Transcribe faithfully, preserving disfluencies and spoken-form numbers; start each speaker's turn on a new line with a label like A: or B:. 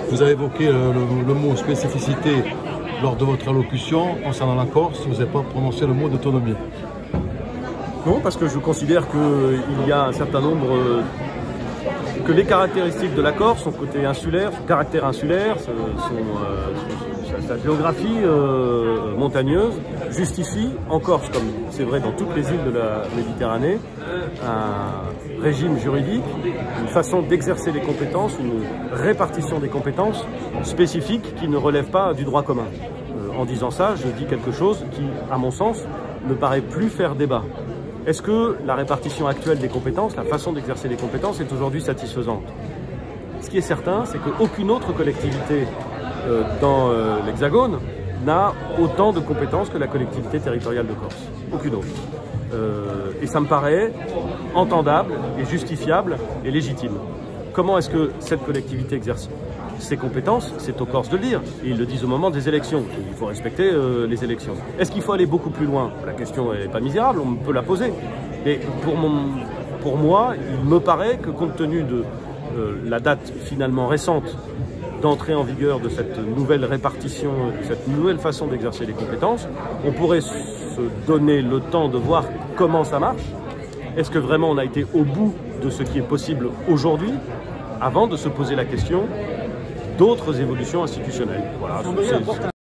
A: Vous avez évoqué le, le, le mot spécificité lors de votre allocution concernant la Corse, vous n'avez pas prononcé le mot d'autonomie.
B: Non, parce que je considère qu'il y a un certain nombre, euh, que les caractéristiques de la Corse, son côté insulaire, son caractère insulaire, son, son, euh, sa, sa géographie euh, montagneuse, justifie en Corse, comme c'est vrai dans toutes les îles de la Méditerranée, un régime juridique, une façon d'exercer les compétences, une répartition des compétences spécifiques qui ne relève pas du droit commun. Euh, en disant ça, je dis quelque chose qui, à mon sens, ne paraît plus faire débat. Est-ce que la répartition actuelle des compétences, la façon d'exercer les compétences est aujourd'hui satisfaisante? Ce qui est certain, c'est qu'aucune autre collectivité euh, dans euh, l'Hexagone n'a autant de compétences que la collectivité territoriale de Corse. Aucune autre. Euh, et ça me paraît entendable et justifiable et légitime. Comment est-ce que cette collectivité exerce ses compétences? C'est aux Corses de le dire. Et ils le disent au moment des élections. Il faut respecter euh, les élections. Est-ce qu'il faut aller beaucoup plus loin? La question n'est pas misérable, on peut la poser. Mais pour, mon, pour moi, il me paraît que compte tenu de euh, la date finalement récente d'entrée en vigueur de cette nouvelle répartition, de cette nouvelle façon d'exercer les compétences, on pourrait se donner le temps de voir comment ça marche. Est-ce que vraiment on a été au bout de ce qui est possible aujourd'hui, avant de se poser la question d'autres évolutions institutionnelles? Voilà.